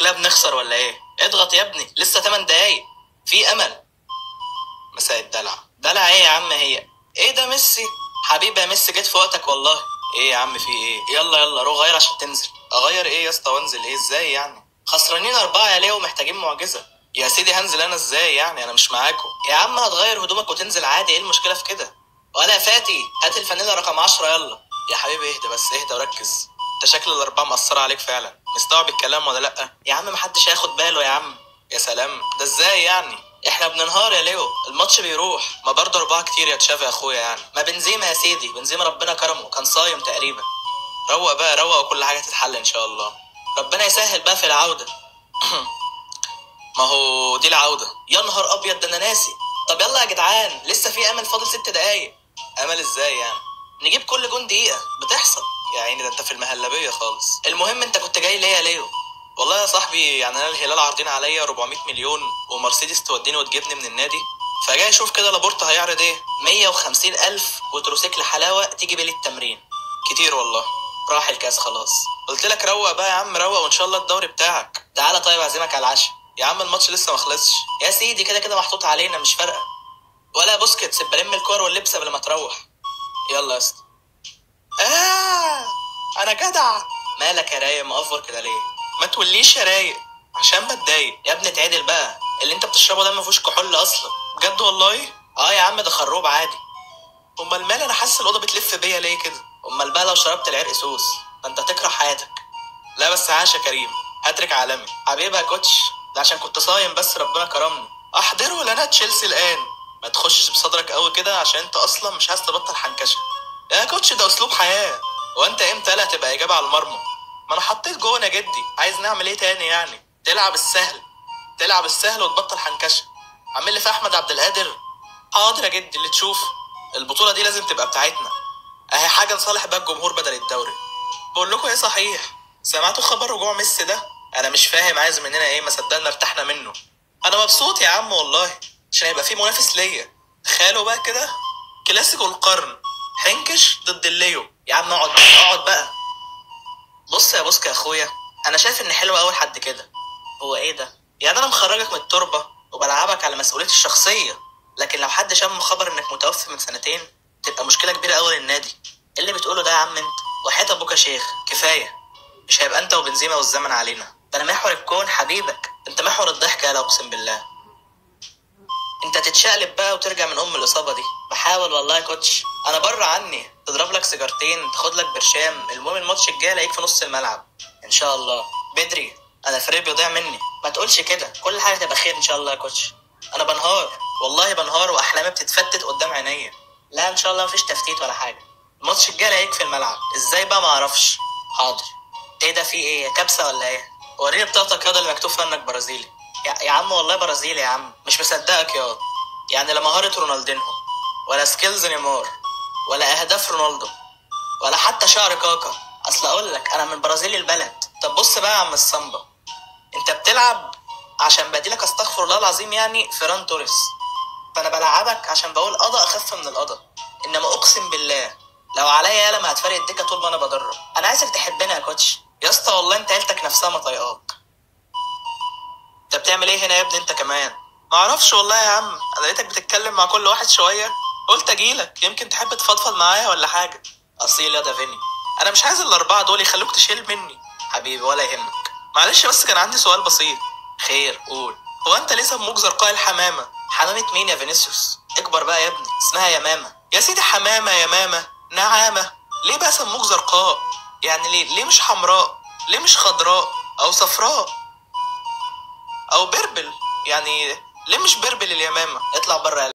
شكلها بنخسر ولا ايه؟ اضغط يا ابني، لسه 8 دقايق، في امل. مساء الدلع. دلع ايه يا عم هي؟ ايه ده ميسي؟ حبيبي يا ميسي، جيت في وقتك والله. ايه يا عم في ايه؟ يلا يلا روح غير عشان تنزل. اغير ايه يا اسطى وانزل ايه ازاي يعني؟ خسرانين 4 يا ليه ومحتاجين معجزة. يا سيدي هنزل انا ازاي يعني؟ انا مش معاكم يا عم. هتغير هدومك وتنزل عادي، ايه المشكلة في كده؟ ولا يا فاتي هات الفانيلا رقم 10 يلا. يا حبيبي اهدى بس، اهدى وركز. انت شكل الاربعة مأثرة عليك فعلا. مستوعب الكلام ولا لأ؟ يا عم محدش هياخد باله يا عم. يا سلام، ده ازاي يعني؟ احنا بننهار يا ليو، الماتش بيروح. ما برضه 4 كتير يا تشافي يا اخويا يعني. ما بنزيما يا سيدي، بنزيما ربنا كرمه، كان صايم تقريبا. روق بقى روق، وكل حاجة تتحل ان شاء الله. ربنا يسهل بقى في العودة. ما هو دي العودة. يا نهار ابيض، ده انا ناسي. طب يلا يا جدعان، لسه في امل، فاضل 6 دقايق. امل ازاي يعني؟ نجيب كل جون دقيقة، بتحصل. يا عيني ده انت في المهلبية خالص. المهم انت كنت جاي ليه يا ليو؟ والله يا صاحبي يعني انا الهلال عارضين عليا 400 مليون ومرسيدس توديني وتجيبني من النادي. فجاي اشوف كده لابورتا هيعرض ايه. 150 الف وتروسيكل حلاوة تيجي بيه التمرين. كتير والله. راح الكاس خلاص. قلت لك روق بقى يا عم روق، وان شاء الله الدوري بتاعك. تعالى طيب اعزمك على العشاء. يا عم الماتش لسه ما خلصش يا سيدي، كده كده محطوط علينا مش فارقه. ولا بوسكيتس، بلم الكور واللبس قبل ما تروح. يلا يا اسطى. انا جدع. مالك يا رايق مقفر كده ليه؟ ما توليش يا رايق عشان بتضايق. يا ابني اتعدل بقى، اللي انت بتشربه ده ما فيهوش كحول اصلا. بجد والله؟ اه يا عم ده خروب عادي. امال مال انا حاسس الاوضه بتلف بيا ليه كده؟ امال بقى لو شربت العرق سوس ده انت هتكره حياتك. لا بس عاش يا كريم، هاتريك عالمي. حبيبي يا كوتش، ده عشان كنت صايم بس ربنا كرمني. احضره لنا تشيلسي الان. ما تخشش بصدرك قوي كده عشان انت اصلا مش عايز تبطل حنكشه. يا كوتش ده اسلوب حياه. وانت امتى لا هتبقى اجابه على المرمى؟ ما انا حطيت جون يا جدي، عايز نعمل ايه تاني يعني؟ تلعب السهل. تلعب السهل وتبطل حنكشه. عامل لي في احمد عبد القادر. حاضر يا جدي اللي تشوفه. البطوله دي لازم تبقى بتاعتنا. اهي حاجه نصالح بقى الجمهور بدل الدوري. بقول لكم ايه صحيح، سمعتوا خبر رجوع ميسي ده؟ انا مش فاهم عايز مننا ايه، ما صدقنا ارتحنا منه. انا مبسوط يا عم والله، عشان هيبقى في منافس ليا. تخيلوا بقى كده، كلاسيكو القرن، حنكش ضد الليو. يا عم اقعد بقى اقعد بقى. بص يا بوسك يا اخويا، انا شايف ان حلو قوي لحد كده. هو ايه ده؟ يعني انا مخرجك من التربه وبلعبك على مسؤوليتي الشخصيه، لكن لو حد شم خبر انك متوفي من سنتين تبقى مشكله كبيره قوي للنادي. إيه اللي بتقوله ده يا عم انت؟ وحياة ابوك يا شيخ كفايه. مش هيبقى انت وبنزيما والزمن علينا. ده انا محور الكون حبيبك، انت محور الضحك يالا اقسم بالله. انت تتشقلب بقى وترجع من الاصابه دي. بحاول والله يا كوتش. انا بره عني، تضرب لك سيجارتين تاخد لك برشام، المهم الماتش الجاي الاقيك في نص الملعب ان شاء الله. بدري، انا الفريق بيضيع مني. ما تقولش كده، كل حاجه تبقى خير ان شاء الله يا كوتش. انا بنهار والله بنهار، واحلامي بتتفتت قدام عينيا. لا ان شاء الله مفيش تفتيت ولا حاجه. الماتش الجاي الاقيك في الملعب ازاي بقى ما اعرفش. حاضر. ايه ده في ايه، كبسه ولا ايه؟ وريني بطاقتك ياض اللي مكتوب فيها انك برازيلي. يا عم والله برازيلي يا عم، مش مصدقك ياض. يعني لا مهارة رونالدينهو، ولا سكيلز نيمار، ولا اهداف رونالدو، ولا حتى شعر كاكا. اصل اقول لك انا من برازيل البلد. طب بص بقى يا عم السامبا، انت بتلعب عشان بديلك استغفر الله العظيم يعني فيران توريس. فانا بلعبك عشان بقول قضا اخف من القضا. انما اقسم بالله لو عليا يالا ما هتفرق الدكه طول ما انا بدرب. انا عايزك تحبني يا كوتش يا اسطى، والله انت عيلتك نفسها ما طايقاك. انت بتعمل ايه هنا يا ابني انت كمان؟ ما اعرفش والله يا عم، انا لقيتك بتتكلم مع كل واحد شويه، قلت اجيلك يمكن تحب تفضفض معايا ولا حاجه. اصيل يا دافيني. انا مش عايز الاربعه دول يخلوك تشيل مني. حبيبي ولا يهمك. معلش بس كان عندي سؤال بسيط. خير قول. هو انت ليه سموك زرقاء الحمامه؟ حمامه مين يا فينيسيوس؟ اكبر بقى يا ابني، اسمها يمامه يا سيدي. حمامه يمامه نعامه. ليه بقى سموك زرقاء؟ يعني ليه مش حمراء؟ ليه مش خضراء او صفراء او بربل يعني؟ ليه مش بربل اليمامه؟ اطلع بره.